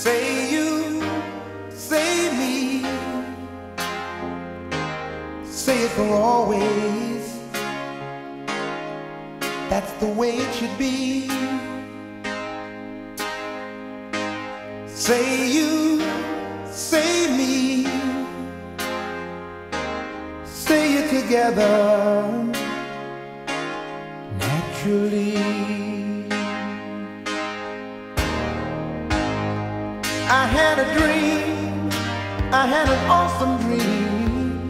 Say you, say me, say it for always. That's the way it should be. Say you, say me, say it together naturally. I had a dream, I had an awesome dream.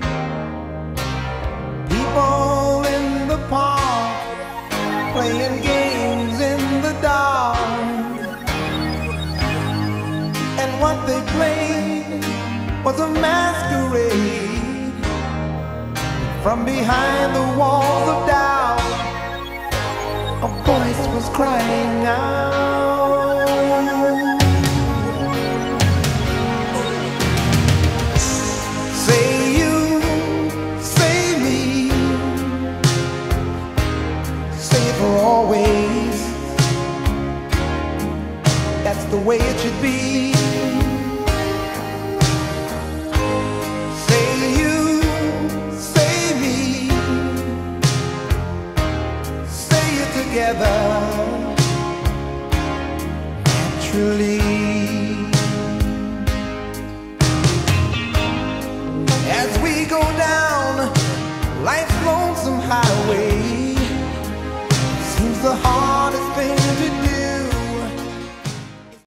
People in the park playing games in the dark, and what they played was a masquerade. From behind the walls of doubt, a voice was crying out. Say you, say me, say it for always. That's the way it should be. Say you, say me, say it together naturally. As we go down life's lonesome highway, seems the heart